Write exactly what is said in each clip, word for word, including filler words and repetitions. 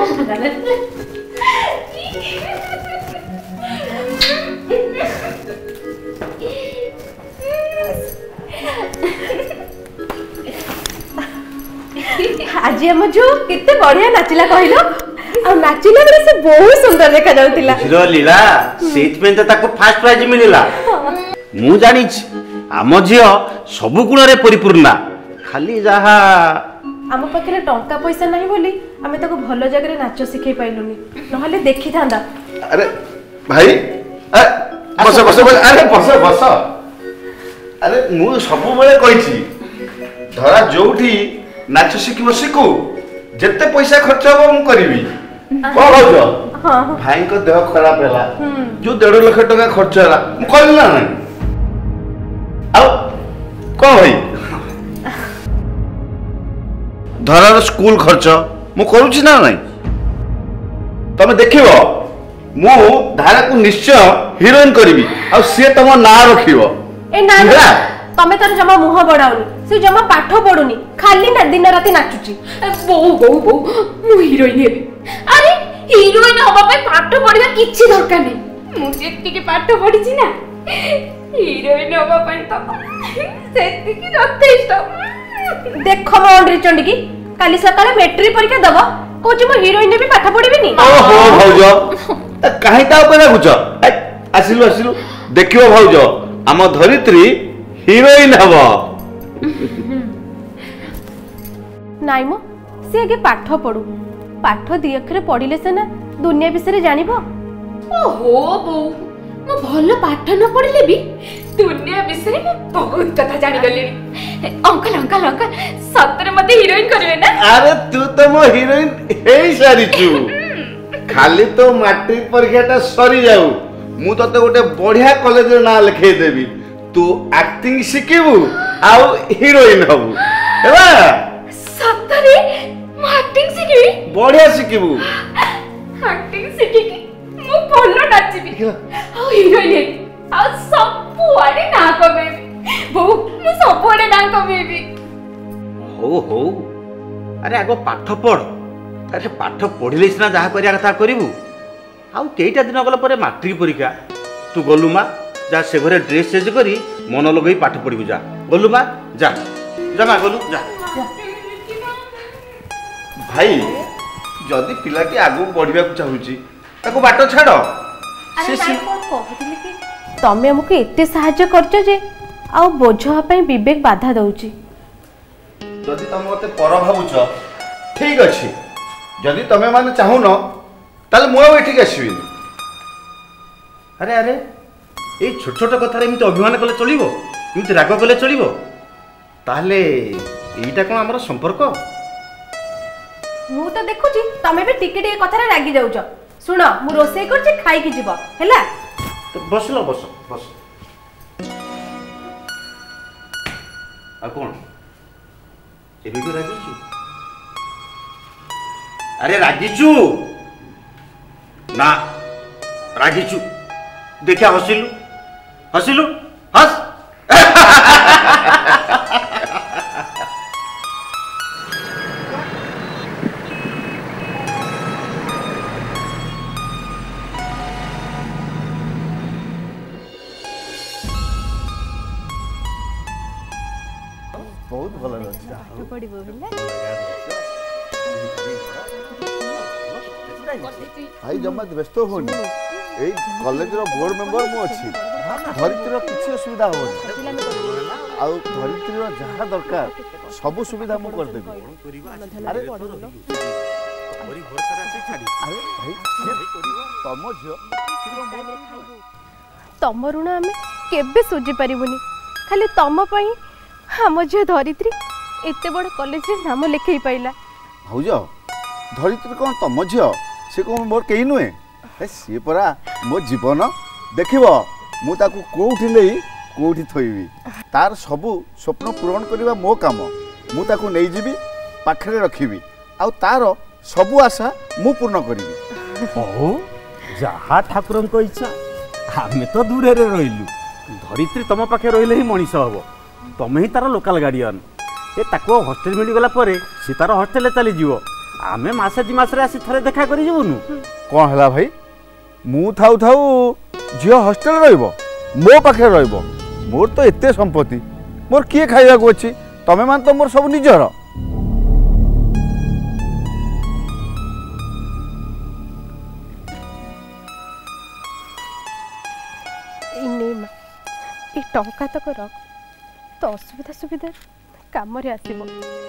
आज हम जो कितने बढ़िया नाचिला कहलो आ नाचिला बेले से बहुत सुंदर देखा जाउतिला हिरो लीला सेट में तो ताको फर्स्ट प्राइज मिलिला मु जानि आम झियो सब गुण रे परिपूर्ण खाली जहा आम पाखे टंका पैसा नहीं बोली आमे ताको भलो जगह रे नाच सिखै पाइलुनी नहले देखि थांदा। अरे भाई बस बस अरे बस बस अरे मु सब बेले कहिछि धरा जोठी नाच शिखिबो शिखु जत्ते पैसा खर्च हो मु करबी को भाउज हां भाई को देह खराब हैला जो डेढ़ लाख टका खर्च हैला मु कहली ना नहीं आ को भाई धरार स्कूल खर्च मु करूछि ना नहीं तमे देखिबो मु धारा को निश्चय हीरोइन करबी आ से तम ना रखिबो ए ना तमे तर जमा मुह बडाउनी से जमा पाठ पढुनी खाली ना दिन राती नाचुची बो बो बो मु हीरोइन हेबी अरे हीरोइन होबा पे पाठ पढिबा किछि दरकार नै मु जेति के पाठ पढी छी ना हीरोइन होबा पे तो सेति की यथेष्ट। देखो मौंडरी चंडी की काली सकाळे मैट्रिक परीक्षा दबो कोची मु हीरोइन ने भी पाठ पढिबी नी ओहो भौजो त काहे ता ऊपर गुछ आसिलु आसिलु देखियो भौजो आम धरित्री हीरोइन हबो नाइ मो से आगे पाठ पढु पाठ दी अक्षर पढिले से ना दुनिया विषय जानिबो। ओहो बो मु भलो पाठ न पढिले भी दुनिया विषय में बहुत कथा जानि गलेनी। अंकल अंकल अंकल सतरे मते हीरोइन करबे ना? अरे तू तो मो हीरोइन हेई सारी छु खाली तो मैट्रिक परीक्षाटा सरी जाऊ मु तते गोटे बढ़िया कॉलेज रे ना लिखै देबी तू एक्टिंग शिखिबू आउ हीरोइन हबू हेबा सतरे मु एक्टिंग शिखिबी बढ़िया शिखिबू एक्टिंग शिखि के मु भलो नाचिबी आ हीरोइन हे आ सब आडे ना कमेबी बो मु सब आडे ना कमेबी हो हो अरे आगो पाठ पढ़ अरे पाठ पढ़िले सिना जहा करिया कथा करिवु आउ केइटा दिन गला परे मैट्रिक परीक्षा तू गलु मा जा से घरे ड्रेस चेंज करी मन लगई पाठ पढ़िबु जा गलु मा जा जा मा गलु जा भाई जदी पिला के आगु बढ़िबा को चाहुची ताको बाट छाड़ अरे नाइ कोन कहदिले कि तमे हमके एते सहाय्य करछो जे आउ बोझ पई विवेक बाधा दउची जदी तम मते पर भाबुछ ठीक अछि जदी तमे माने चाहू न ताले मु एठी के आसीबी अरे अरे ए छोट छोट कथा रे एमती अभिमान कले चलिबो एमती राग कले चलिबो ताले एटा कोन हमर संपर्क मु तो देखुची तमे भी टिके टिके कथा रे रागी जाउछ सुन मु रोसई करछि खाई के जीव हैला तो बसलो बस बस आ कोन एबे भी रागिछु अरे रागिछु ना रागिछु देखिया हसिलु हसिलु हस बहुत भल पड़ो भाई जमा व्यस्त होनी ए कॉलेज रो बोर्ड मेंबर मु अछि धरित्री रो किछि असुविधा होनी आ धरित्री रो जहा दरकार सब सुविधा मु कर देबी अरे बड़ी घर करा से छाडी अरे भाई तम झियो तम ऋण आमे केबे सुझी परिबुनी खाली तम पई हम झियो धरित्री एते बड़ कॉलेज रे नाम लिखई पाइला भौज धरित्री कोन तम झियो से कोन मोर केही नुए ए सी परा मो जीवन देखिबो मु ताकू कोउठी नै कोउठी थोइबी तार सब स्वप्न पूर्ण करबा मो काम मु ताकू नै जीबी पाखरे रखिबी आ तार सब आशा मु पूर्ण करबी ओ जहा ठाकुरन को इच्छा हमें तो दूर रे रहिलु धरित्री तम पाखे रहिले ही मनीष हबो तमे ही तार लोकल गार्डियन ए ताको हॉस्टल मिली गला परे सी तार हॉस्टल चली जीवो आमे मासे दी मासरे आसी थरे देखा करी जीवनु कौन है भाई मु थाउ थाउ झियो हॉस्टल रहिबो मो पाखे रहिबो मोर तो एते संपत्ति मोर किए खाइबा को अछि तमे मान तो मोर सब निजर ए टंका तक रख तो असुविधा सुविधा काम रे आसीबो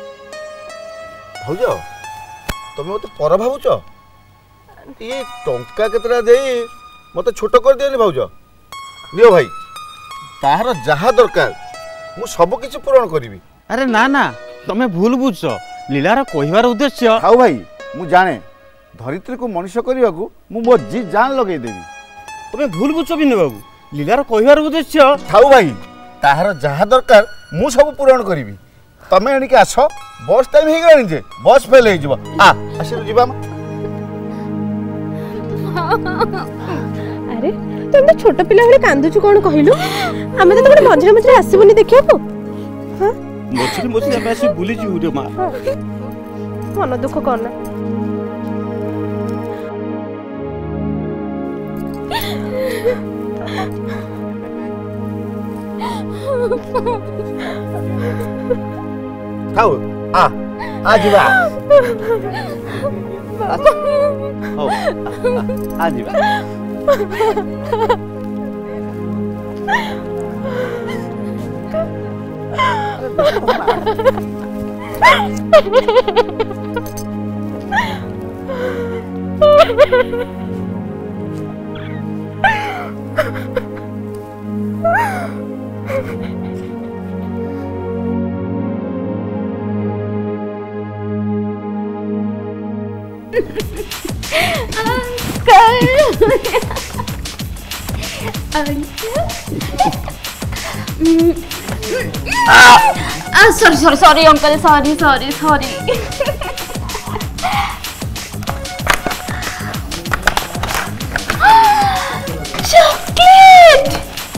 भाउज तमे मते पर भाबुच ये टंका केतरा देई मते छोट कर दियनी भाउज दियो भाई ताहार जहा दरकार मु सब किछि पूर्ण करिवि अरे ना ना तमे भूल बुझछ लीलार कहिवार उद्देश्य खाऊ भाई मु जाने धरित्री को मनुष्य करने को मु मो जी जान लगे देवी तमे भूल बुझछ बिनु बाबू लीलार कहिवार उद्देश्य खाऊ भाई ताहार जहा दरकार मु सब पूर्ण करिवि तमे एणिके आस बस टाइम हे गलानी जे बस फेल हे जिवो आ आसी जिबा अरे तुम तो छोट पिला भले कांदुछु कोन कहिलु आमे तो तोरे मझरे मझरे आसीबोनी देखिया को हां मोछली मोछली आमे आसी भूली जिउ रे मां मन दुख करना खाऊ आ आ जिबा हो आ जिबा sorry sorry sorry uncle sorry sorry sorry chocolate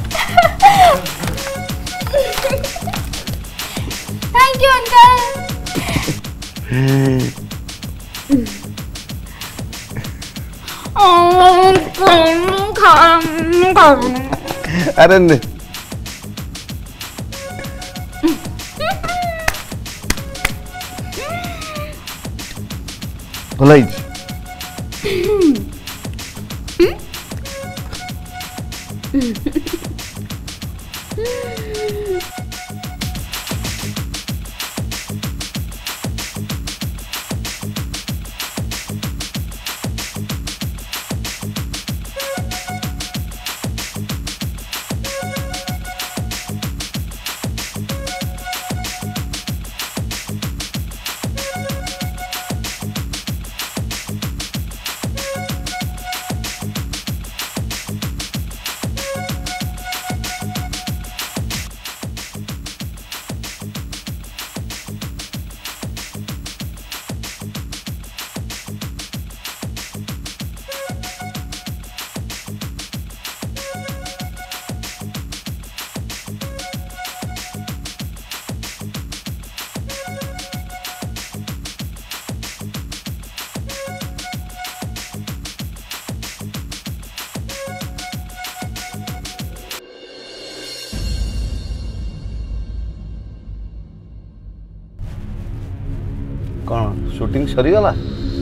thank you uncle अरे ने भलाई कौन शूटिंग सरीगला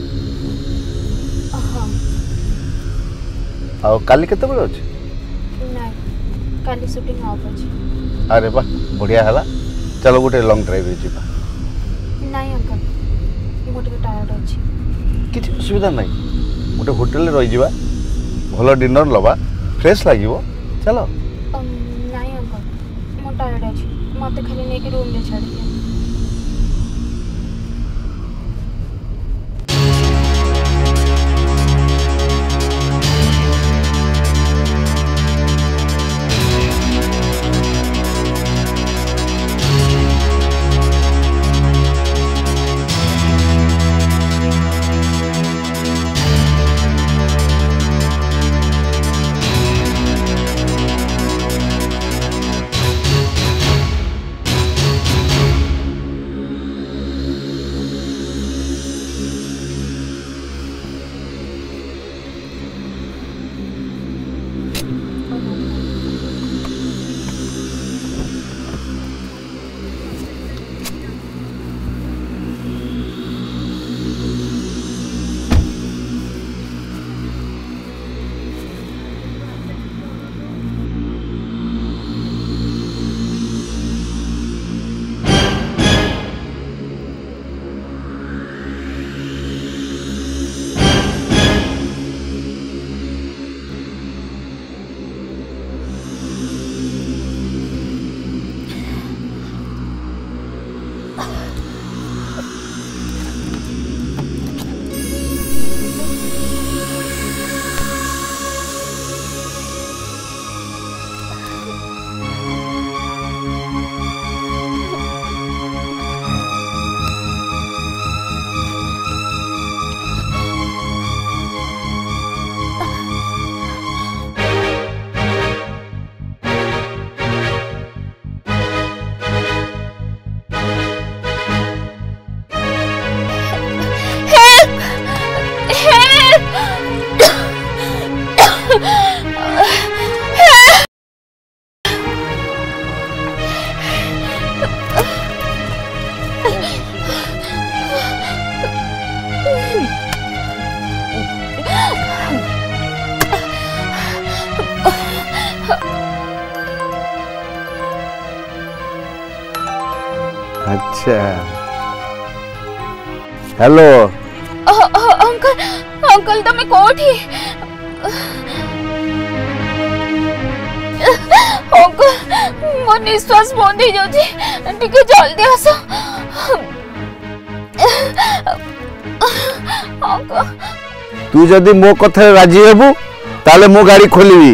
आओ काली केते बळे अछि नहीं काली शूटिंग ऑफ अछि अरे वाह बढ़िया हला चलो गोटे लॉन्ग ड्राइव जीवा नहीं अंकल मोटे टायर्ड अछि किछि असुविधा नहीं गोटे होटल रे रहि जीवा भलो डिनर लबा फ्रेश लागिवो चलो नहीं अंकल मो टायर्ड अछि मते खाली ने के रूम ले छाड़ दिया अच्छा हेलो अंकल अंकल तुम कोठी अंकल मो निश्वास बंद हो जाउची टिके जल्दी आसो अंकल तू जदि मो कथा राजी हेबू ताले मो गाड़ी खोलिबी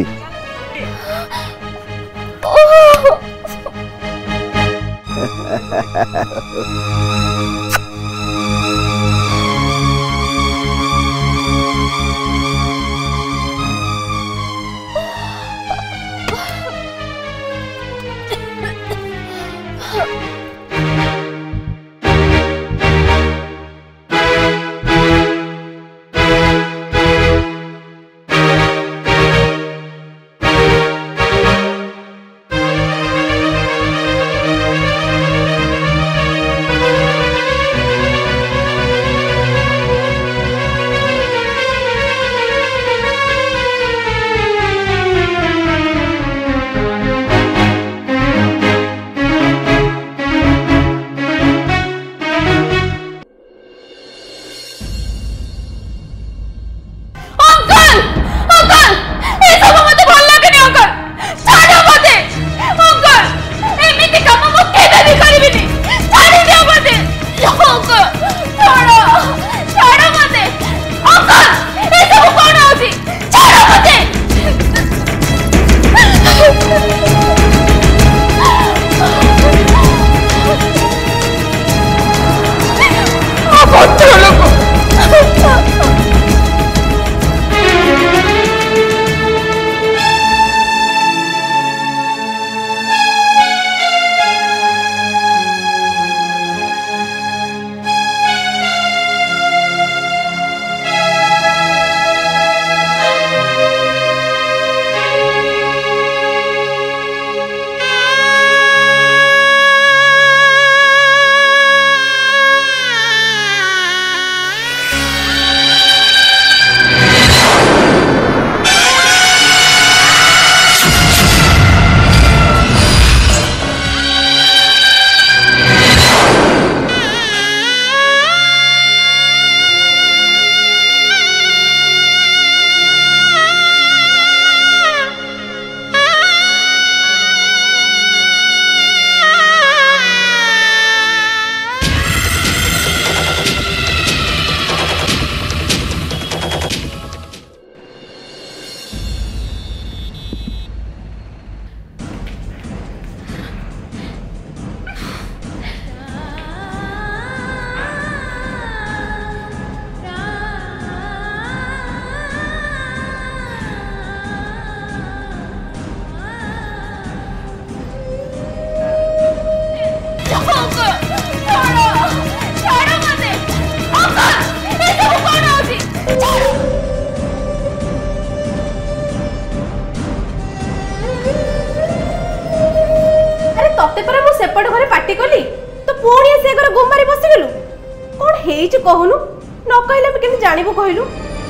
सेपट घरे पार्टी कली तो पुणी से घर गुम मारी बसी गेलु कोन हेइछ कहनु न कहले हम केन जानिबो कहलु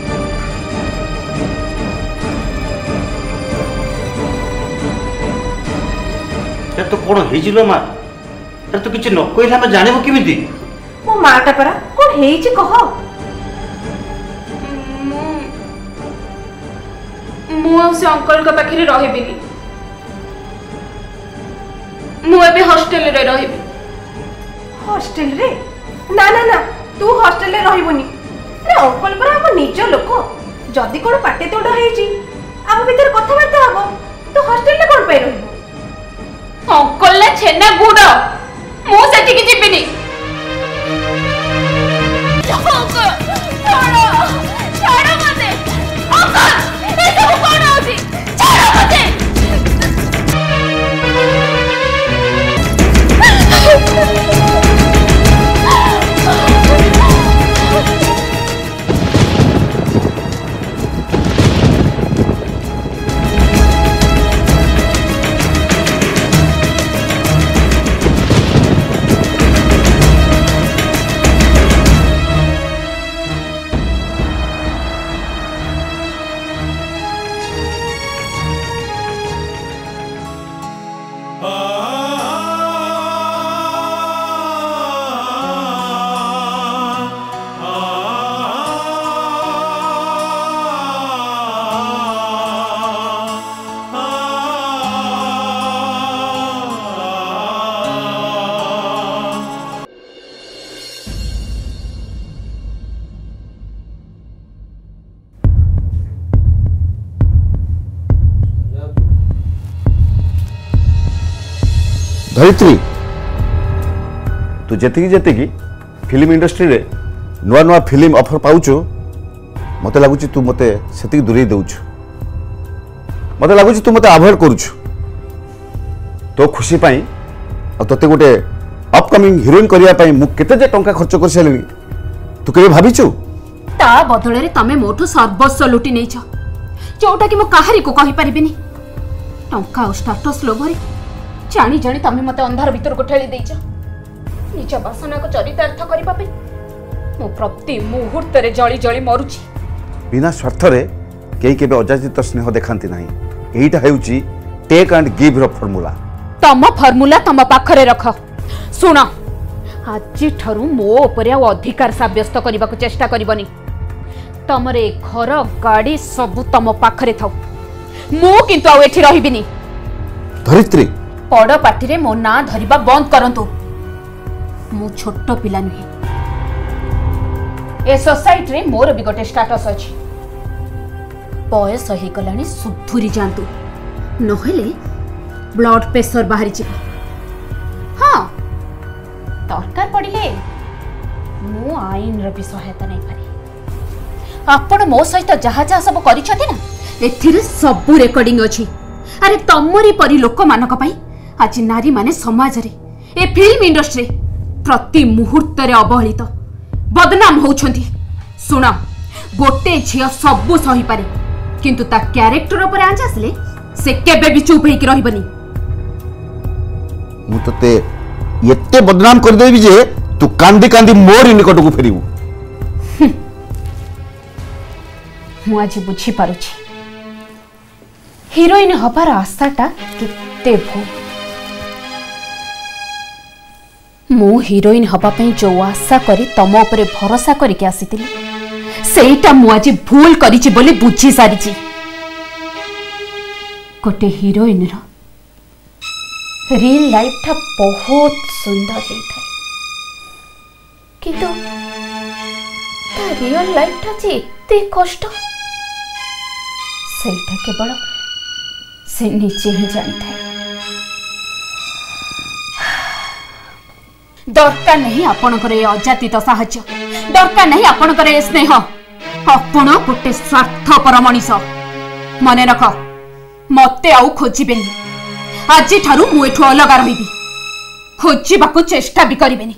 ए तो कोन हेइछलो मा ए तो किछ न कहले हम जानिबो किमिति मो माटा परा कोन हेइछ कह मु से अंकल का पाखरे रहबिनी मु एबे हॉस्टल रे रहबी हॉस्टल रे ना ना ना तू हॉस्टल रे रहबोनी अरे अंकल परा हम निज लोक जदी कोन पाटे तोड हेइची हम भीतर कथा बार्ता हबो तो हॉस्टल रे कोन पे रहबो अंकल ले छेना गुड़ मु सेठी की जिबिनी अंकल छोड़ो छोड़ो मते अंकल ए सब कोन होसी छोड़ो मते धरित्री तू जेतिकी जेतिकी फिल्म इंडस्ट्री रे नुआ नुआ फिल्म ऑफर पाउछु मते लागुची तू मते सेतिकी दूरी देउछु मते लागुची तू मते अवॉइड करूछु तो खुशी पाई आ तते गोटे अपकमिंग हीरोइन करिया पाई मु केते जे टंका खर्च कर सेलेनी तू केबे भाबिछु ता बदल रे तमे मोठो सर्वस्व लुटी नैछ जोटा कि मो काहारी को कहि परिबिनी टंका और स्टेटस लोभरी जानी जानी तमे मते अंधार भीतर को ठेली देइछ निज वासना को चरितार्थ करिबा पे मो प्रति मुहूर्त रे जळी जळी मरुची बिना स्वार्थ रे केई केबे अजाचित स्नेह देखांती नाही एईटा हेउची टेक एंड गिव रो फार्मूला तम फार्मूला तम पाखरे रख सुन आज ठरू मो ऊपर अधिकार साब्यस्त करने को चेष्टा करबनी तमरे घर गाड़ी सब तम पाखरे थाउ मु किंतु आ एठी रहिबिनी धरित्री पड़ पाटी रे मो ना धरिबा बंद करंतु मु छोट पिला नुहे ए सोसाइटी रे मोर भी गोटे स्टेटस अछि बयस हो गलानी सुधुरी जांतु नहेले ब्लड प्रेशर बाहरी जिबा हाँ दरकार पड़िले मु आईन रो भी सहायता नहीं पारे आपण मो सहित जहा जहा सब करिछथि ना एथिरे सब रेकॉर्डिंग अछि अरे तमरी परी लोक मानक पई आज नारी माने समाज रे ए फिल्म इंडस्ट्री प्रति मुहूर्त रे अवहेलित बदनाम होउछंती सुना गोटे झिया सब सही पारे किंतु ता कैरेक्टर ऊपर आंच आसले से केबे भी चुप हेकि रहिबनी मु तते एते बदनाम कर देबी जे तू कांदी कांदी मोर निकट को फेरिबू मु आज बुझी पारुछि हीरोइन हबार आशाटा केते भूल मु हीरोइन हबा पई जो आशा करी तम ऊपर भरोसा करके आसीतिली सेटा मु आज भूल करिछि बोली बुझी सारिछि गोटे हीरोइन रो रियल लाइफ था बहुत सुंदर होता है किंतु ता रियल लाइफ था जे एते कष्ट सेटा केवल से निजे ही जानी था दरकार नहीं आपणकर ए अजातीत साहाय्य दरकार नहीं आपणकर ए स्नेह आपण गोटे स्वार्थपर मनीष मने रख मते आउ खोजिबेनी आज ठारू मु एठु अलगा रहिबी खोजिबाकू चेष्टा भी करिबेनी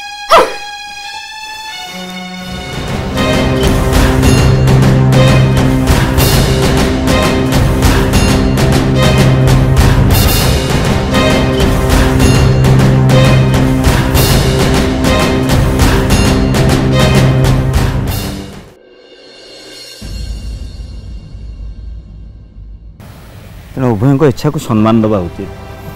तेणु उभय इच्छा को सम्मान दबा उचित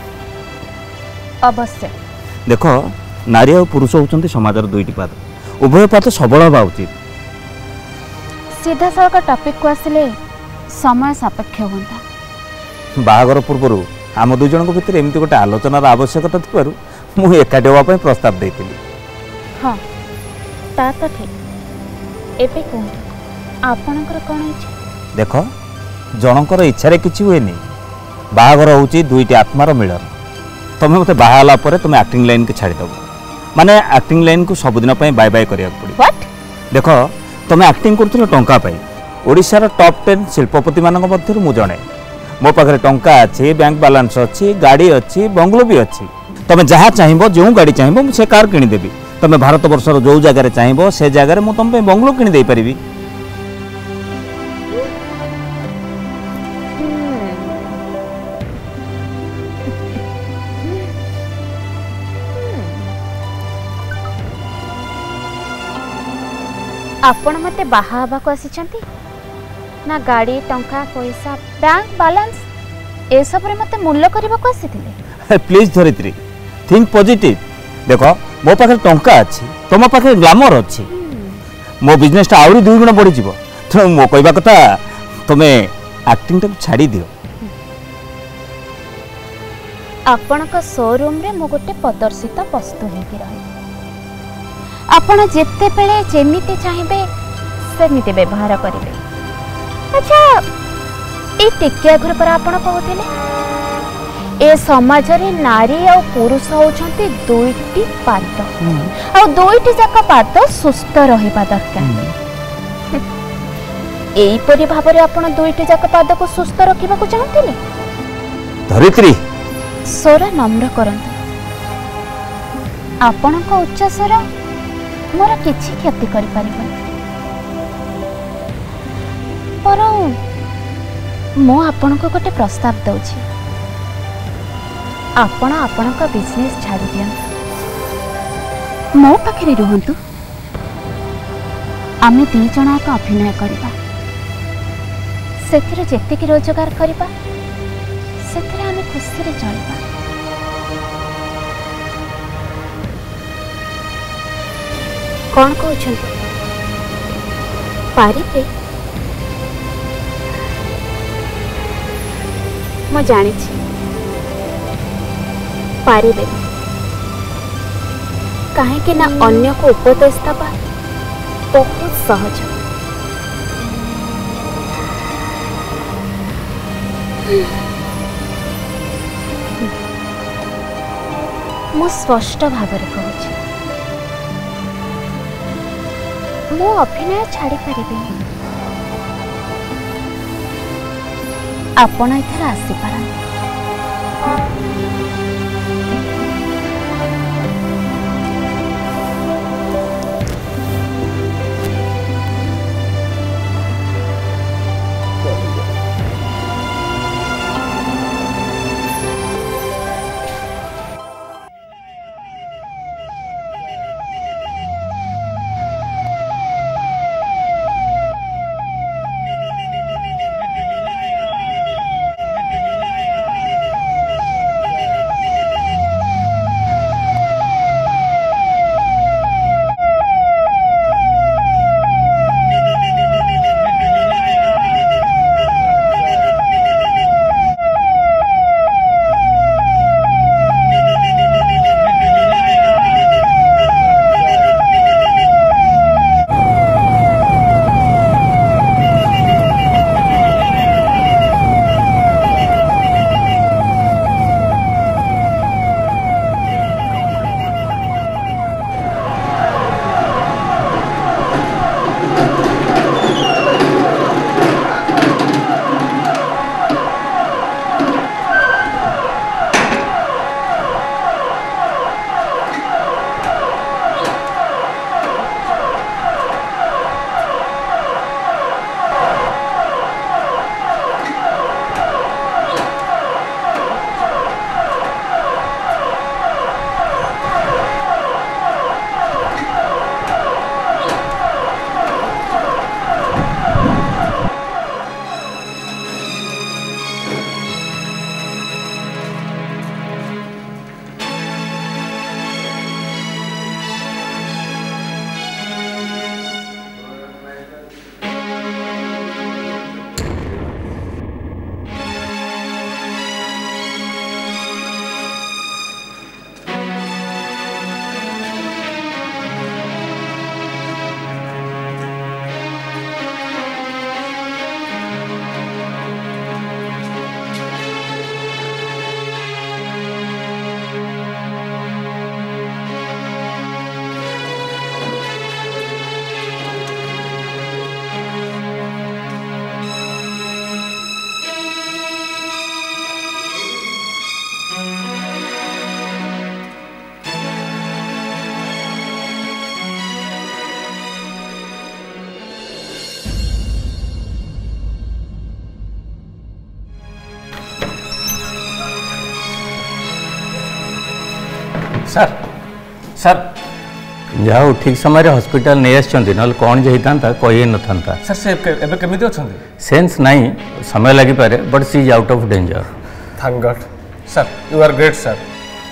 अवश्य देख नारी और पुरुष होती समाजर दुईटी पाद उभय पाद सबल हवा उचित सीधा सड़क टॉपिक को आसिले समय सापेक्ष होता बाहागर पूर्व आम दुई जन भितर एमती गोटे आलोचनार आवश्यकता थिबारु मु एकाठी होगा पई प्रस्ताव देइतिली हाँ ता तो ठीक एबे कोन आपनकर कोन इच्छा देख जनकर इच्छा किछि हुएनी बाहागर होउची दुईटी आत्मार मिलन तुम्हें मते बाहाला परे तुम एक्टिंग लाइन के छाड़ी दबो माने एक्टिंग लाइन को सबुदिन पई बाय बाय करिया पड़ी व्हाट देख तुम एक्टिंग करथुलो टंका पई ओडिशार टॉप टेन शिल्पपति मानक मध्यरु मु जणे मो पाखरे टंका अछि बैंक बैलेंस अछि गाड़ी अछि बंगलो भी अछि तुम जहाँ चाहिबो जो गाड़ी चाहिबो से कार किनि देबी तुम भारत वर्षर जो जगह चाहिबो से जगह मु तुम पे बंगलो किनि देई परिबी आपण मते बाहा हबा को आसीचंती ना गाड़ी टंका पैसा बैंक बैलेंस ए सब रे मते मूल्य करबा को आसीथिले प्लीज धरित्री थिंक पॉजिटिव देखो मो पाखे टंका अछि तुम पाखे ग्लैमर अछि मो बिजनेस ता आउरी दुई गुण बढ़ी जीवो तो मो कहबा कथा तुम एक्टिंग ता छाड़ी दियो आपण का शोरूम रे मो गोटे प्रदर्शित वस्तु हेकि रही आपण जेते बेले जेमिति चाहिबे सेमिति व्यवहार करिवे अच्छा ए टिकिया घर पर आपण कहउथिले ए समाज रे नारी और पुरुष होचंती दुईटी पाद और दुईटी जाक पाद सुस्थ रहिबा दरकार एईपरि भाबरे आपण दुईटी जाक पाद को सुस्थ रखिबा को चाहतिले धरित्री स्वर नम्र करंतु आपणक उच्च स्वर मोर किछि क्षति करि परिबन पर मो आपणक गोटे प्रस्ताव दउछि आपण आपणक बिजनेस छाड़ी दियंतु मो पाखरे रुहंतु आमे दी जणा एक अभिनय करिबा सेथिरे जेतिकी रोजगार करिबा सेथिरे आमे खुशी रे चलिबा कौन कहते पारिबे मु जानी पारिबे कहीं ना अन्य को उपदेश दबा बहुत सहज मु स्पष्ट भाव कहूँ मु अभिनय छाड़ी पारिबेनी आपण एथर आसी पारन सर सर जाओ ठीक समय हॉस्पिटल नहीं आछंती नल कौन जाइता कही न था सर से एबे केमिति अछंती सेंस नहीं समय लगी पारे but she is out of danger thank God sir you are great sir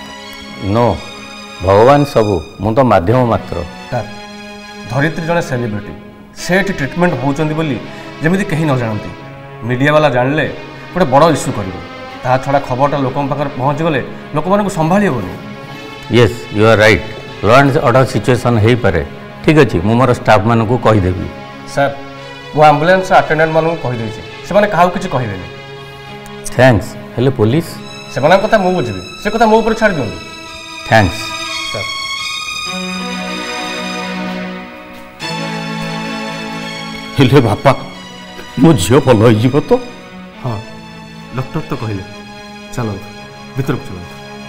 no भगवान सबू मु तो माध्यम मात्र सर धरित्री जने सेलिब्रिटी सेठी ट्रीटमेंट होउचंदी बोली जेमिति कहीं न जानती मीडिया वाला जानले गोटे बड़ इश्यू करिवो ता छड़ा खबरटा लोकन पाखर पहुंच गले लोक मानक संभाली होनी yes you are right law and order situation हो पारे ठीक अच्छे मु मोर स्टाफ मान को कहीदेवी सर वो एम्बुलेंस अटेंडेंट मान को कहीदे से माने काहू किछि कहिबेनी थैंक्स हेले पुलिस ସେମାନଙ୍କ କଥା ମୁଁ ବୁଝିବି, ସେ କଥା ମୋ ଉପରେ ଛାଡ଼ି ଦିଅନ୍ତୁ। थैंक्स ସାର୍ हेले बापा मो झील भल हो तो ହଁ ଡକ୍ଟର ତ କହିଲେ ଚାଲନ୍ତୁ ଭିତରକୁ ଚାଲନ୍ତୁ।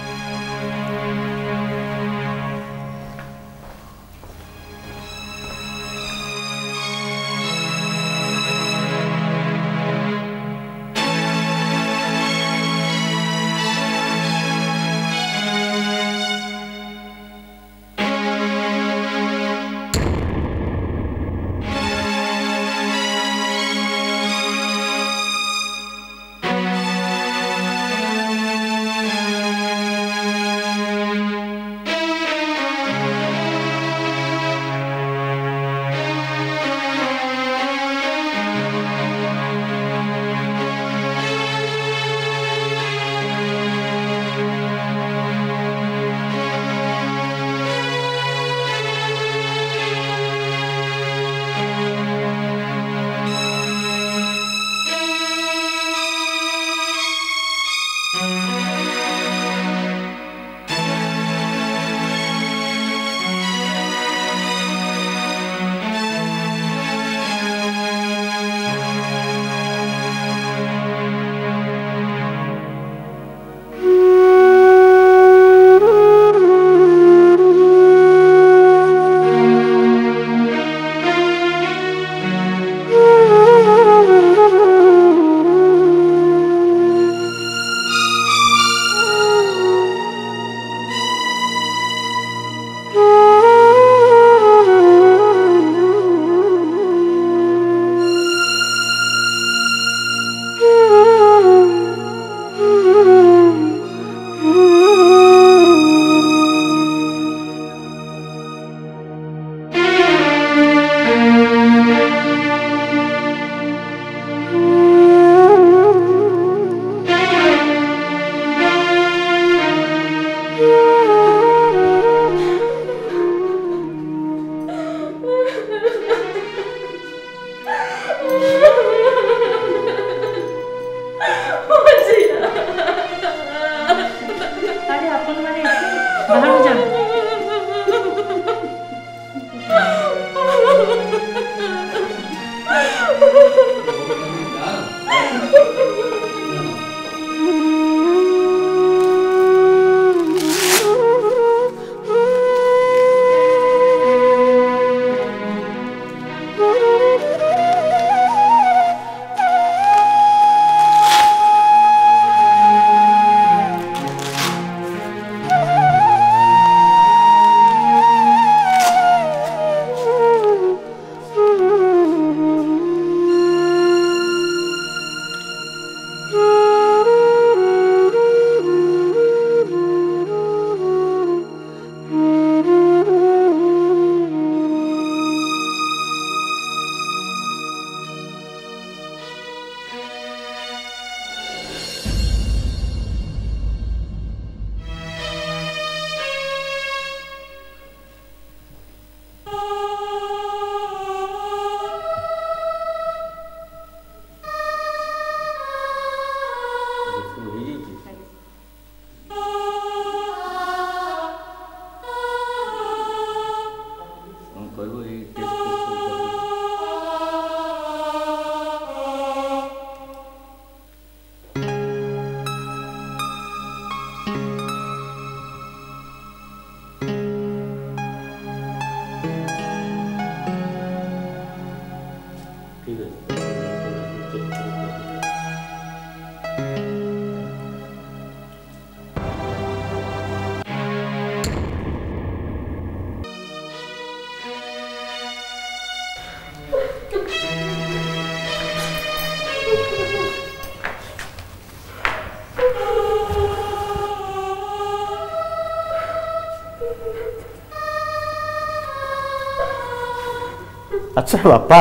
अच्छा बापा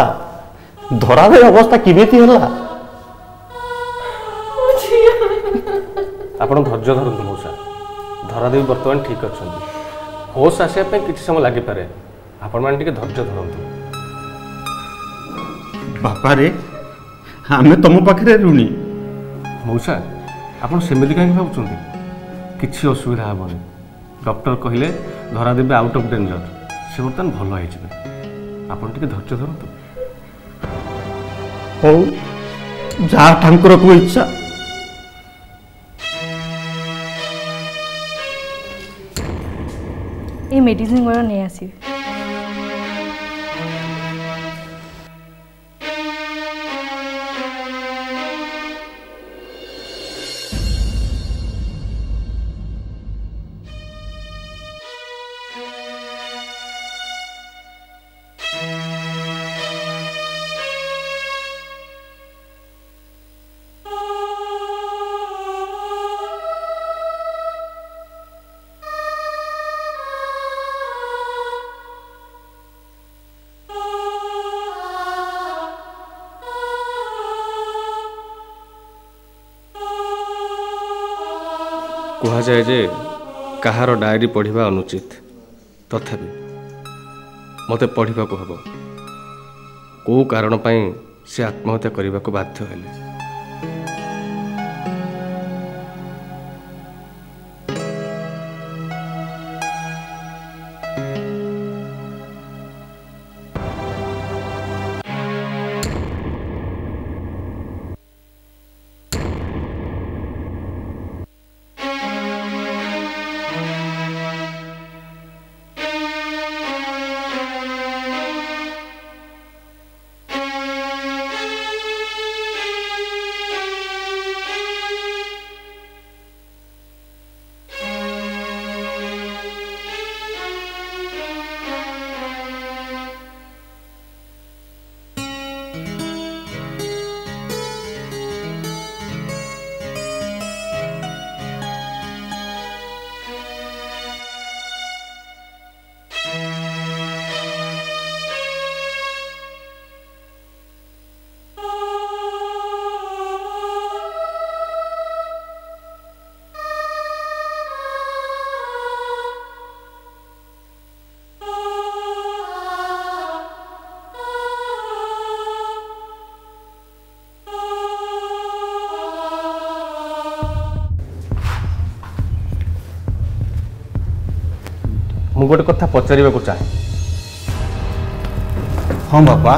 धरावे अवस्था किमिति होला आपण धैर्य धरतु मौसा धरादेवी बर्तमान ठीक अच्छा होश आसवाई किसी समय लगी पारे आपण मैंने धैर्य धरतु बापा रे आमे तुम पाखे ऋणी मौसा ଆପଣ ସେମିତି କାହିଁକି ଭାବୁଛନ୍ତି? କିଛି ଅସୁବିଧା ହେବନି। ଡକ୍ଟର କହିଲେ ଧରା ଦେବେ ଆଉଟ୍ ଅଫ୍ ଡେଞ୍ଜର। ସେ ବର୍ତ୍ତମାନ ଭଲ ହେଇଯିବେ। ଆପଣ ଟିକେ ଧୈର୍ଯ୍ୟ ଧରନ୍ତୁ। ହଉ, ଯାହା ଠାକୁରକୁ ଇଚ୍ଛା। এই মেডিসিন গুলো নিয়ে আসিবে। କୁହାଯାଏ ଯେ କାହାର ଡାଏରୀ ପଢ଼ିବା ଅନୁଚିତ, ତଥାପି ମୋତେ ପଢ଼ିବାକୁ ହେବ। କେଉଁ କାରଣ ପାଇଁ ସେ ଆତ୍ମହତ୍ୟା କରିବାକୁ ବାଧ୍ୟ ହେଲେ। ମୁଁ ଗୋଟେ କଥା ପଚାରିବାକୁ ଚାହେଁ। ହଁ ବାପା,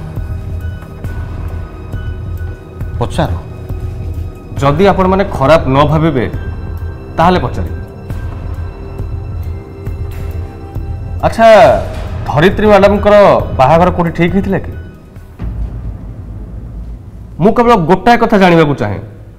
ପଚାର। ଯଦି ଆପଣମାନେ ଖରାପ ନ ଭାବିବେ ତାହେଲେ ପଚାରିବେ। ଆଚ୍ଛା, ଧରିତ୍ରୀ ମ୍ୟାଡ଼ାମଙ୍କର ବାହାଘର କୋଉଠି ଠିକ୍ ହେଇଥିଲା କି? ମୁଁ କେବଳ ଗୋଟାଏ କଥା ଜାଣିବାକୁ ଚାହେଁ,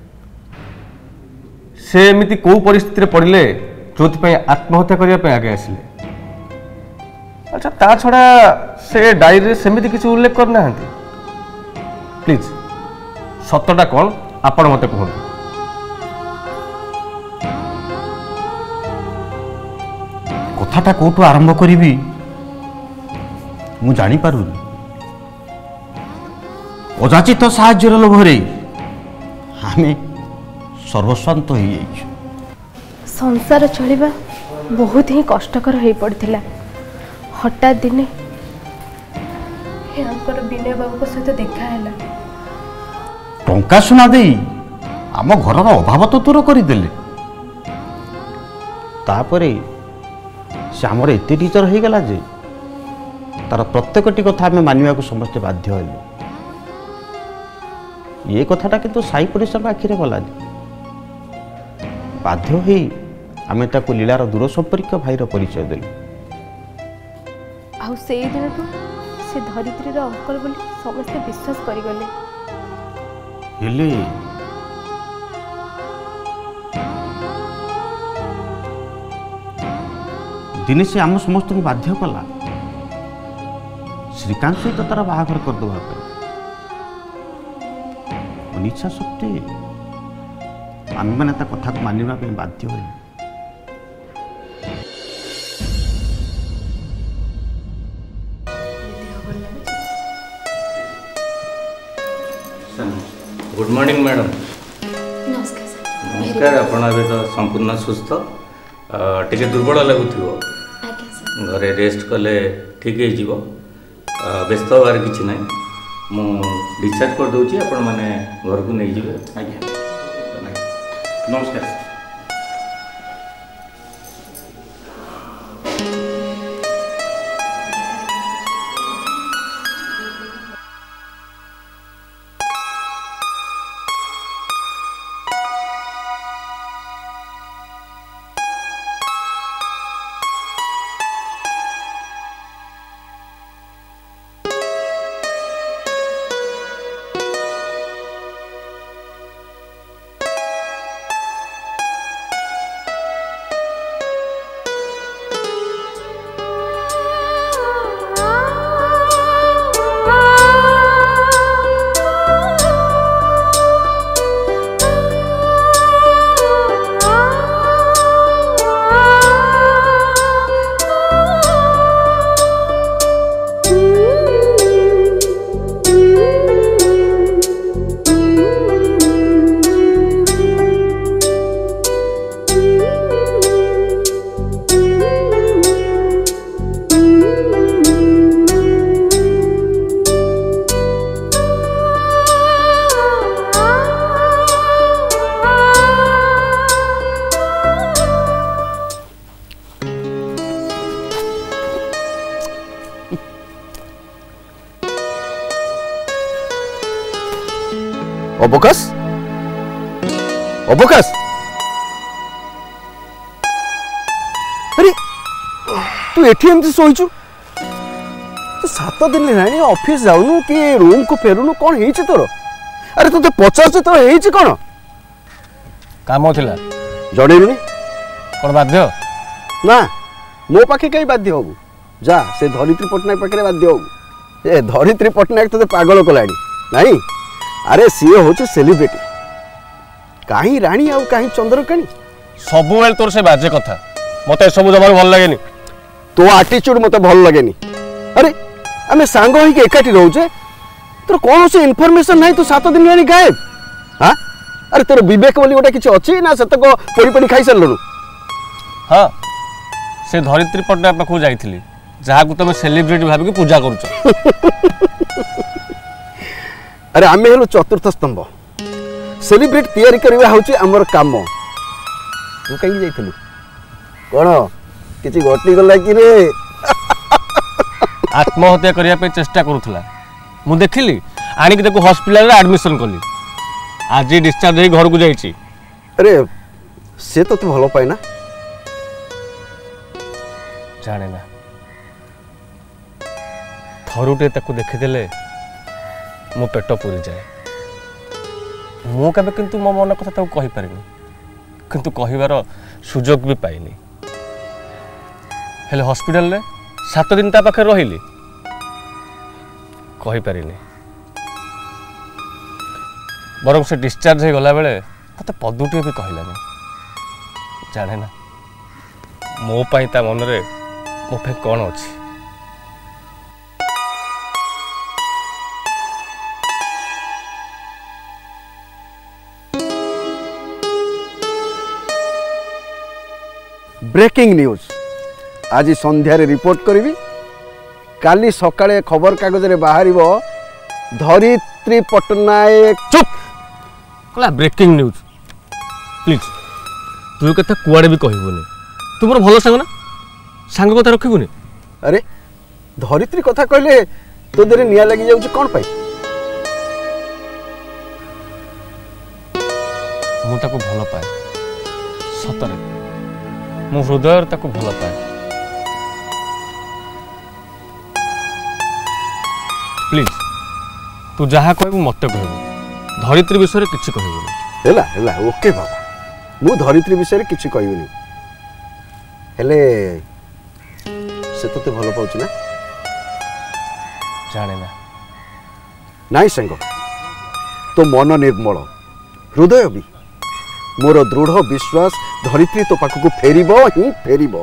ସେ ଏମିତି କୋଉ ପରିସ୍ଥିତିରେ ପଡ଼ିଲେ ଯୋଉଥିପାଇଁ ଆତ୍ମହତ୍ୟା କରିବା ପାଇଁ ଆଗେ ଆସିଲେ? ଆଚ୍ଛା, ତା ଛଡ଼ା ସେ ଡାଏରୀରେ ସେମିତି କିଛି ଉଲ୍ଲେଖ କରିନାହାନ୍ତି। ପ୍ଲିଜ୍ ସତଟା କ'ଣ ଆପଣ ମୋତେ କୁହନ୍ତୁ। କଥାଟା କୋଉଠୁ ଆରମ୍ଭ କରିବି ମୁଁ ଜାଣିପାରୁନି। ଅଯାଚିତ ସାହାଯ୍ୟର ଲୋଭରେ ଆମେ ସର୍ବସ୍ୱାନ୍ତ ହେଇଯାଇଛୁ। ସଂସାର ଚଳିବା ବହୁତ ହିଁ କଷ୍ଟକର ହେଇ ପଡ଼ିଥିଲା। ହଠାତ୍ ଦିନେ ୟାଙ୍କର ବିନୟ ବାବୁଙ୍କ ସହିତ ଦେଖା ହେଲା। ଟଙ୍କା ସୁନା ଦେଇ ଆମ ଘରର ଅଭାବ ତ ଦୂର କରିଦେଲେ। ତାପରେ ସେ ଆମର ଏତେ ଟିଚର ହେଇଗଲା ଯେ ତାର ପ୍ରତ୍ୟେକଟି କଥା ଆମେ ମାନିବାକୁ ସମସ୍ତେ ବାଧ୍ୟ ହେଲୁ। ଏ କଥାଟା କିନ୍ତୁ ସାଇ ପଡ଼ିଶାଙ୍କ ଆଖିରେ ଗଲାନି। ବାଧ୍ୟ ହୋଇ ଆମେ ତାକୁ ଲୀଳାର ଦୂର ସମ୍ପର୍କୀୟ ଭାଇର ପରିଚୟ ଦେଲୁ। ଆଉ ସେଇ ଦିନଠୁ ସେ ଧରିତ୍ରୀର ଅଙ୍କଲ ବୋଲି ସମସ୍ତେ ବିଶ୍ୱାସ କରିଗଲେ। ହେଲେ ଦିନେ ସେ ଆମ ସମସ୍ତଙ୍କୁ ବାଧ୍ୟ କଲା ଶ୍ରୀକାନ୍ତ ସହିତ ତାର ବାହାଘର କରିଦେବା ପାଇଁ। ଅନିଚ୍ଛା ସତ୍ତ୍ୱେ ଆମେମାନେ ତା କଥାକୁ ମାନିବା ପାଇଁ ବାଧ୍ୟ ହେଲୁ। Good morning madam. नमस्कार सर। नमस्कार। आपण अभी तो संपूर्ण सुस्थ, टिके दुर्बल लगुथिबो। आज्ञा सर। घरे रेस्ट कले ठीक है जीवो। व्यस्त होबार किछि नै। मु डिस्चार्ज कर दोची, आपण माने घर को नै जिवे। आज्ञा। नमस्कार सर। अबकाश अबकाश अरे तू एठी एमती सोईचु तो सात दिन है ऑफिस जाऊनु कि रूम को फेरुनु कौन हेची तोर अरे तू तो पचास तो हेची कौन काम थिला जणेलुनी कौन बाध्य ना मो पाखे कहीं बाध्य होबु जा से धरित्री पटनायक पाखे बाध्य होबु ए धरित्री पटनायक तो पागल कलानी नहीं अरे सी होचे सेलिब्रिटी कहीं राणी आउ कहीं चंद्रकाणी सब बेल तोर से बाजे कथा मते सब जमार भल लागेनी तो एटीट्यूड मते भल लागेनी अरे आमे सांग होई के एकाठी रहउचे तोर कोन से इन्फॉर्मेशन नहीं तो सात दिन रानी गायब हां अरे तोर विवेक बोली गोटा किछ अछि ना सेतक पड़ी पड़ी खाई सरलनु हां से धरित्री पटनायक पाखु जाईथिली जहा को तमे सेलिब्रिटी भाबी के पूजा करूछ अरे आमे हेलो चतुर्थ स्तंभ सेलिब्रेट तैयारी करबा होची हमर काम तू कहीं जाइथलु कोन किछि घटनी गला कि रे आत्महत्या करिया पे चेष्टा करूथला मु देखिली आनी के देखो हॉस्पिटल रे एडमिशन कली आज डिस्चार्ज होई घर को जाईची अरे से तो तू भलो पाइना जाने ना थरुटे ताको देखि देले मो पेट पूरी जाए मु केबे किंतु मो मन कथा ताको कहि पारिनी किंतु कहिवार सुजोग भी पाइनी हेले हॉस्पिटल रे सात दिन ता पाखे रहिली कहि पारिनी बरम से डिस्चार्ज हो गला बेले मते पदुटे भी कहलानी जाने ना मो पाई ता मन रे मो पे कोन अछि ब्रेकिंग न्यूज आज संध्यारे रिपोर्ट करी काली सकाळे खबर कागज रे बाहरिबो धरित्री पटनायक चुप कला ब्रेकिंग न्यूज प्लीज तू कथा कुआडे भी कहबोनी तुमर भलो संग ना संग कथा रखिबोनी अरे धरित्री कथा कहले तो देरे निया लागि जाउछ कोन पाई मु ताको भलो पाए सतरे मु हृदय ताको भलो पाए प्लीज तू जहा कहबू मते कहबू धरित्री विषय रे किछि कहबू हेला हेला ओके बाबा मु धरित्री विषय रे किछि कहबुनी हेले से तो ते भलो पाउछ ना जाने ना नाई संग तो मन निर्मल हृदय भी मोर दृढ़ विश्वास धरित्री तो पाखु को फेरिबो ही फेरिबो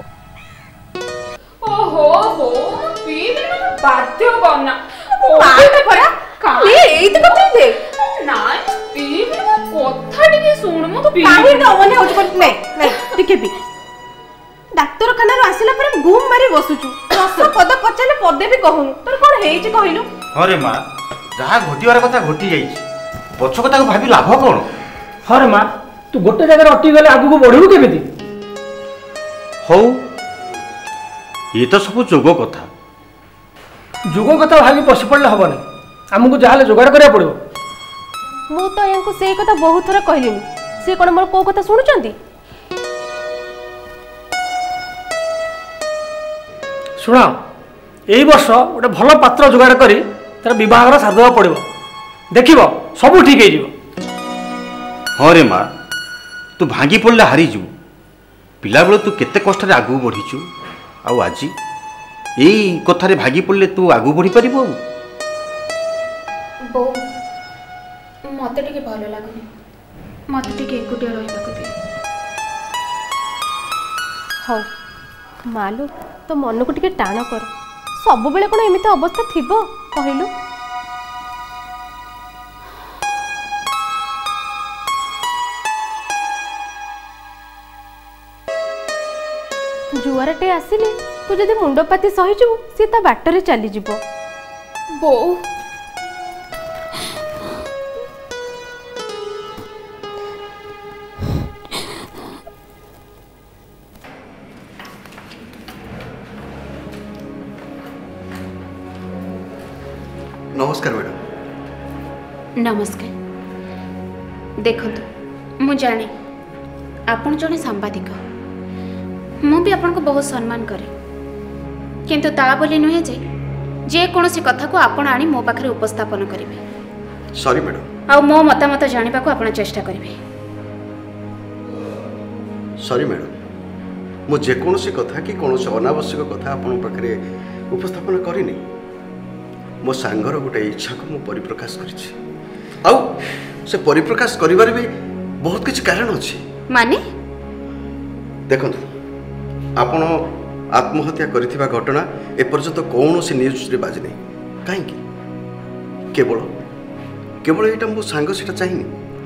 ओहो हो पीबे ना बाध्य करना मारते परा ले एई तो कथि दे ना पीबे ना कथा टिके सुन मो तो काहे न ओने होच कर नै नै टिके भी डाक्टर खाना रो आसिला पर गुम मारी बसुचु दस पद पचाले पदे भी कहनु तोर कोन हेई छ कहिलु अरे मां जहा घटिवार कथा घटी जाई पछ कथा को भाबी लाभ कोन हरे माँ तू गोटे जगह अटकी गले आगू बढ़ू केमिति हौ ये तो सब जोग कथा जोग कथा भागी पशि पड़े हेनी आमको जहाँ जोगाड़ करा पड़ो मु तो यांको सेई कथा बहुत थोड़ा कहलिनी से कोन मोर को कथा सुनुचंती शुणा यही वर्ष गोटे भल पात्र जोगाड़ करी तार बहार सारदेवा पड़ो देख सब ठीक हो हाँ रे माँ तू भांगी पड़े हारीजु पिला बेल तू केते कष्ट आगू बढ़ीचु आउ आज यही कथारे भागी पड़े तू आगू बढ़ी पार बो मत टे भल लगुनि मत टे एकुटिया रहा दे हौ मालू तो मन को टिके टाण कर सब बेले कोन एमिति अवस्था थिबो कहलु जुआरटे आसिले तू जदि मुंडपाती सहीजु सी ता बाटरे चली जिवो बो नमस्कार मैडम नमस्कार देखो मु जाने आपण जने सांबादिक मु भी आपन को बहुत सम्मान करे किंतु ता बोली नुहे जे जे कोनोसी कथा को आपण आनी मो पाखरे उपस्थापन करिवे सॉरी मैडम आ मो मतामत जानिबा को आपण चेष्टा करिवे सॉरी मैडम मु जे कोनोसी कथा कि कोनोसी अनावश्यक कथा आपण पाखरे उपस्थापन करिनी मो सांगर गोटे इच्छा को मु परिप्रकाश करिछि आउ से परिप्रकाश करिबार भी बहुत किछ कारण अछि माने देखंतु आपण आत्महत्या करिथिबा घटना ए पर्यंत कौनसी न्यूज रे बाजी नहीं कहीं केवल केवल एटा मो सांग सेटा चाहिनी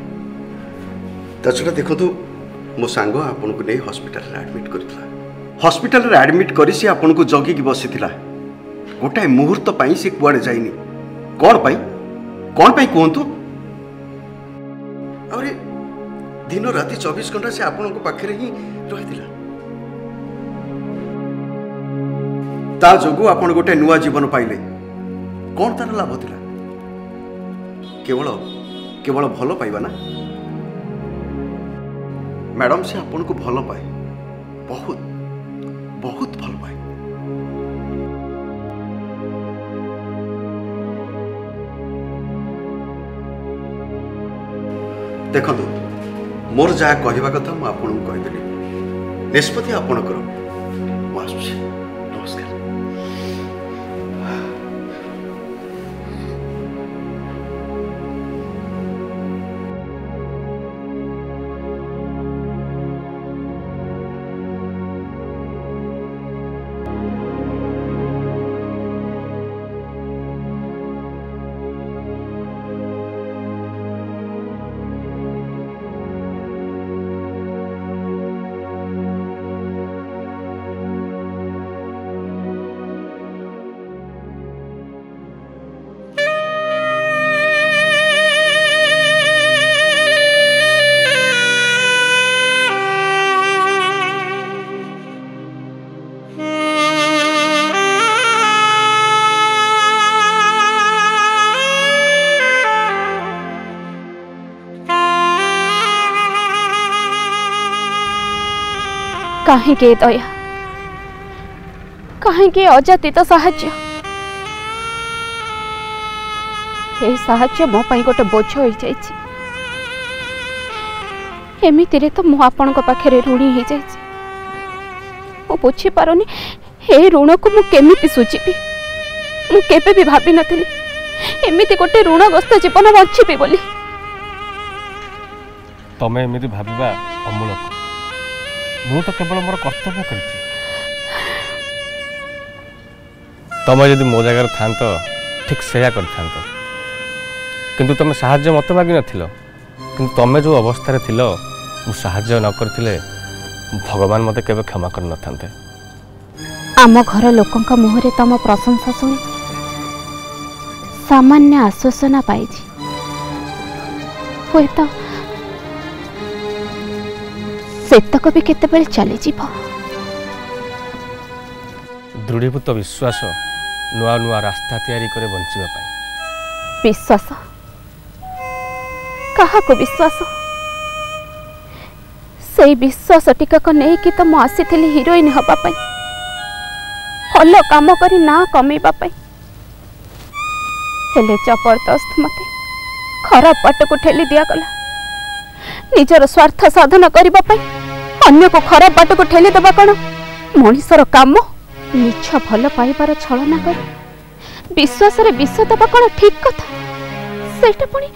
तछटा देखंतु मो सांग आपन को नै हॉस्पिटल रे एडमिट करथिला हॉस्पिटल रे एडमिट करी से आपन को जगी की बसिथिला गोटाए मुहूर्त पाई से कुआड़े जाइनी कौन पाई कौन पाई कहतु अरे दिन राति चौबीस घंटा से आपण को पाखरे ही रही ता जोगु आपण गोटे नुआ जीवन पाइले कौन तार लाभ थिला केवल केवल भल पाइबा ना मैडम से आपण को भल पाए बहुत बहुत भल पाए देखो मोर जहाँ कहवा कथा मुझे आपको कहीदेली निष्पत्ति आपणकर मुझे नमस्कार कहीं दया कहीं अजातीत साहाय्य ए साहाय्य मो पाई गोटे बोझ हो जाइछि एमिति रे तो मु आपन को पाखरे ऋणी हो जाइछि मु बुझी पारुनी ए ऋण को मु केमिति सुझिबी मु केबे भी भाबी नथिली एमिति गोटे ऋणग्रस्त जीवन बंचिबी बोली तमे एमिति भाबिबा अमूलक मु तो केवल मोर कर्तव्य करिछि तमे यदि मो जगह थांत ठीक सेया करथांत किंतु तमे साहाय्य मत मागी नथिलो किंतु तमे जो अवस्था रे थिलो मु साहाय्य न करथिले भगवान मते केबे क्षमा कर नथांते आम घर लोकंक मुहरे तम प्रशंसा सुनी सामान्य आश्वासना पाइछि हुए तो सेतक भी केतेबेले चली जीव। दृढ़ीभूत विश्वास नुआ नुआ रास्ता तैयारी करे बंचिबा पाई। विश्वास कहा को विश्वास? से विश्वास टिकक नहीं कि तो मु आसी हिरोइन हवा पाई, भल काम करी ना कमेबा पाई। हेले जबरदस्त मते खराब बाट को ठेली दिया गला। निजर स्वार्थ साधन करबा पाई अन्य को खराब बाट को ठेली देबा कौन मनीषर काम? निछ भल पाइबार छलना कर विश्वास रे विश्व देबा कौन ठीक कथा? सेटा पुणी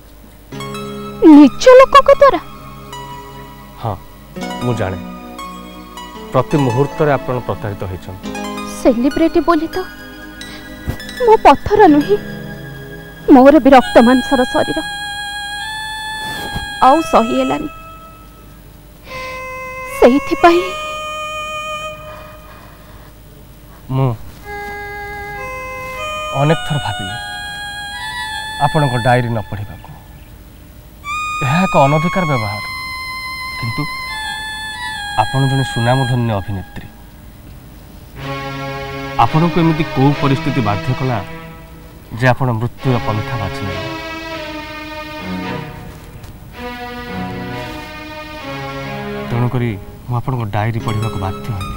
निज लोक को द्वारा। हाँ मु जाने प्रति मुहूर्त रे आपण प्रतारित होइछन। सेलिब्रिटी बोली तो मो पत्थर नुही, मोर भी रक्त मांसर शरीर आउ सही हेलानी। सेहिथि पई मु अनेक थर भाबिली आपण को डायरी न पढ़ा को यह एक अनधिकार व्यवहार, किंतु आपण जने सुनामधन्य अभिनेत्री आपण को एमती को परिस्थिति बाध्य कला जे आपण मृत्यु पंथा बाछि नै। तेणुक मु आपण को डायरी पढ़ा को बाध्य हई,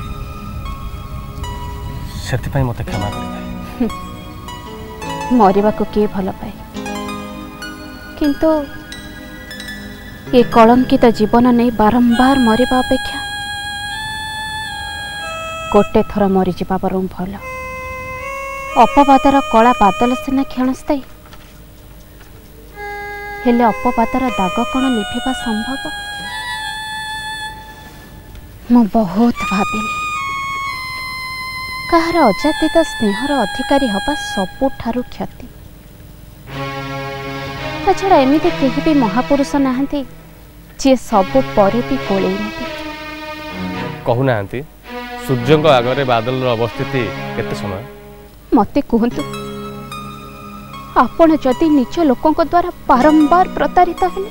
से मत क्षमा कर। मरवा को किए भल पाए, किंतु ये कलंकित जीवन नहीं बारंबार मरवा अपेक्षा गोटे थर मरीजा बरम भल। अपवादर कला बादल सिना क्षणस्थायी, हेले अपवादर दाग कौन लिभिबा संभव? मु बहुत भाविली कहार अजातीत स्नेहर अधिकारी हवा सबुठारु क्षति। छड़ा एमती केही भी महापुरुष नाहंती जे सबु परे भी कोले कहूना सूर्य आगरे बादल अवस्थिति केते समय? मते कहतु आपण जदि निज लोकों द्वारा बारंबार प्रतारित हेले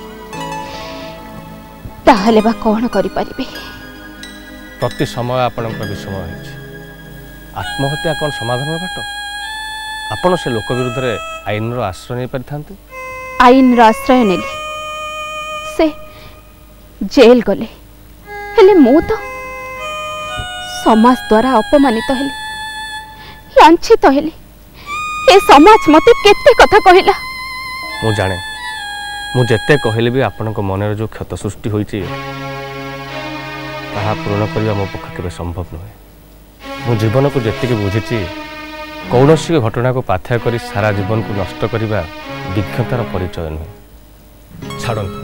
ताहले बा कौन करि परिबे? प्रति समय आपण विषम होइछि। आत्महत्या कौन समाधान बाट? आपण से लोक विरुद्ध रे आईन रो आश्रय नहीं परिथांते। आईन रो आश्रय नेली से जेल गले, हेले मु तो समाज द्वारा अपमानित हेली, लांछित हेली। ए समाज मते केते कथा कहिला। मु जाने मु जेते कहले भी आपण को मन रे जो क्षत सृष्टि होइछि ताहा पूर्ण करबा मो पक्ष केबे संभव नहे। मु जीवन को जेतिके बुझिछि कौनसी घटना को पाथ्या करी सारा जीवन को नष्ट करबा विज्ञतार परिचय नुहे। छाड़ंतु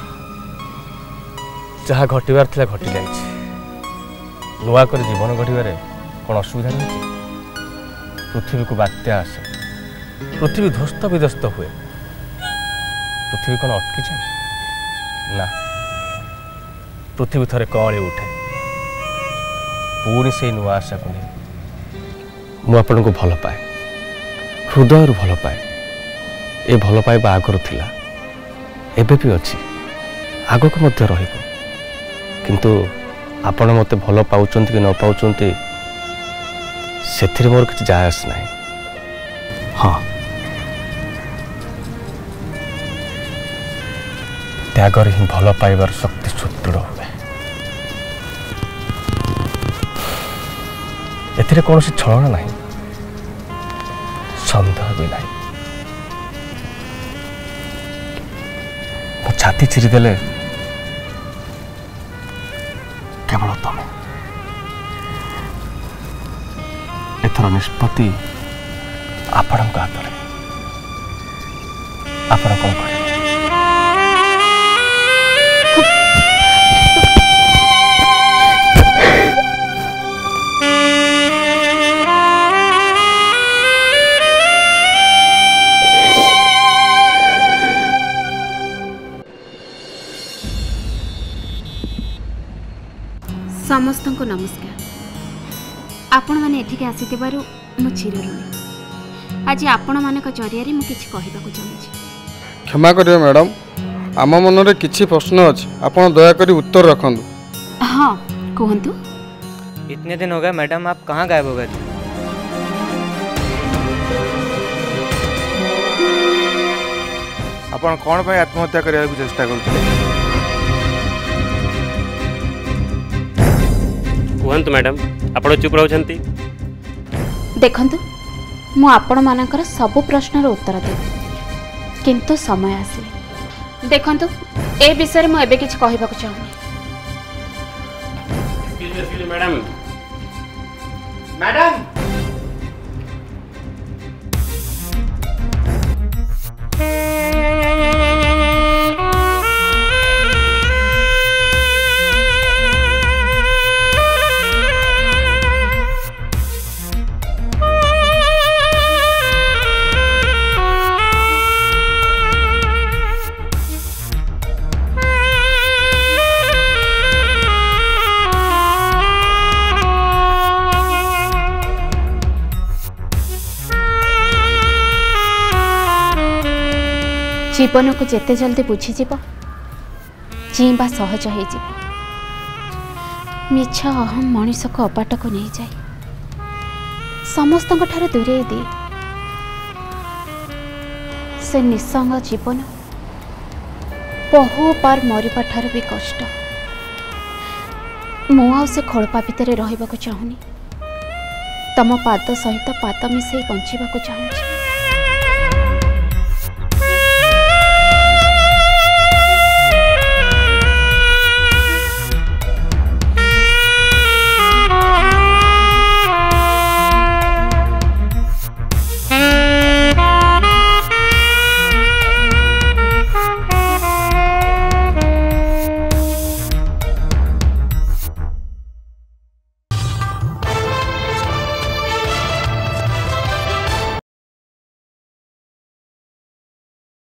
जहाँ घटबार थिला घटी जाइछि, नुआ कर जीवन गढ़िबारे कौन असुविधा रही? पृथ्वी को बात्या आसे, पृथ्वी ध्वस्त विध्वस्त हुए, पृथ्वी कौन अटकी जाए ना? पृथ्वी थरे कौली उठे, पुणी से नुआ आशा को नहीं। मु आपन को भल पाए, हृदय भल पाए। ए भल पाइबा आगर थिला, एबे भी अछि, आगो को मध्य रहिबो। किंतु आपण मते भल पाउचंती कि न पाउचंती सेथिरे मोर किछ जायस नाही। हाँ त्यागर ही भल पाइबार शक्ति सुदृढ़ हुए। एथिरे कौनसी छलना नहीं, सन्देह भी नहीं। मो छाती चिरीदेले केवल तमे। एथर निष्पत्ति आपण हाथ में। आपण कौन करें? समस्त को नमस्कार। आपण मैंने एठिके आसीथिबारु मु चिर ऋणी। आज आपण मानक जरिया रे मु किछि कहिबाकु चाहूछि। क्षमा करियो मैडम, आम मन किछि प्रश्न अच्छे आपण दयाकरी उत्तर रखंतु। हाँ कहतु। इतने दिन हो गए मैडम, आप कहाँ गायब हो गए थे? आपण कौन पे आत्महत्या करने को चेष्टा करते? कहतु मैडम, आपण चुप रहउछंती। देखंतु मु आपण मानकर सब प्रश्नर उत्तर देबी, किंतु समय आसिले। देखंतु ए विषय मु एबे किछ कहबाक चाहूनी। मैडम मैडम जीवन को जेते जल्दी बुझीज जीवा सहज हो मिछ अहम मनीष को अबाट को नहीं जाए समस्त दूरे दिए से निसंग जीवन बहु बार मरिबा ठार भी कष्ट। मु से खोलपा भितर रहिबा को चाहूनी, तम पाद सहित पाद मिसई बंचिबा को चाहूची।